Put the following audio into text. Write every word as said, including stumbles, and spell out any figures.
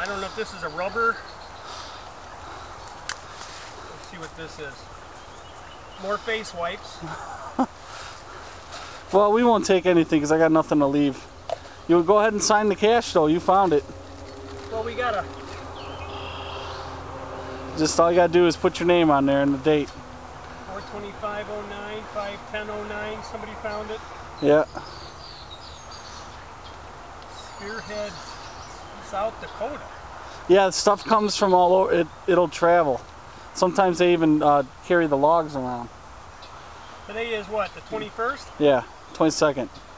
I don't know if this is a rubber. Let's see what this is. More face wipes. Well, we won't take anything because I got nothing to leave. You go ahead and sign the cache though. You found it. Well, we gotta. Just all you gotta do is put your name on there and the date. four twenty-five oh nine, five ten oh nine. Somebody found it. Yeah. Spearhead, South Dakota. Yeah, the stuff comes from all over. It, it'll travel. Sometimes they even uh, carry the logs around. Today is what, the twenty-first? Yeah, twenty-second.